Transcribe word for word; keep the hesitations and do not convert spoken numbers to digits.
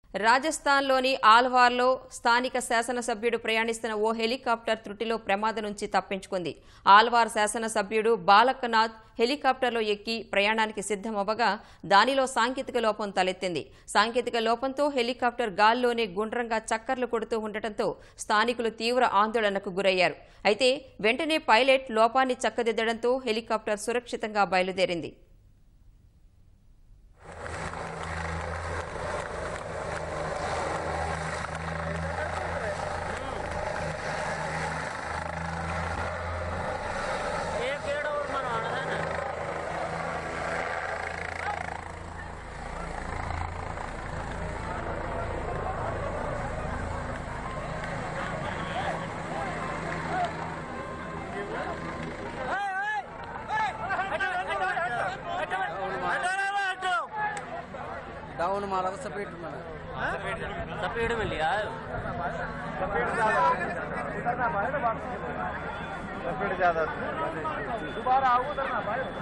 రాజస్థాన్లోని ఆల్వార్లో స్థానిక శాసనసభ్యుడు ప్రయాణిస్తున్న ఓ హెలికాప్టర్ త్రుటిలో ప్రమాదం నుంచి తప్పించుకుంది. ఆల్వార్ శాసనసభ్యుడు బాలకనాథ్ హెలికాప్టర్లో ఎక్కి ప్రయాణానికి సిద్ధమవ్వగా దానిలో సాంకేతిక లోపం తలెత్తింది. సాంకేతిక లోపంతో హెలికాప్టర్ గాల్లోనే గుండ్రంగా చక్కర్లు కొడుతూ ఉండటంతో స్థానికులు తీవ్ర ఆందోళనకు గురయ్యారు. అయితే వెంటనే పైలట్ లోపాన్ని చక్కదిద్దడంతో హెలికాప్టర్ సురక్షితంగా బయలుదేరింది. डाउन मारा था सपेट में सपेट में लिया सपेट ज्यादा सपेट ज्यादा दोबारा आओ उधर ना भाई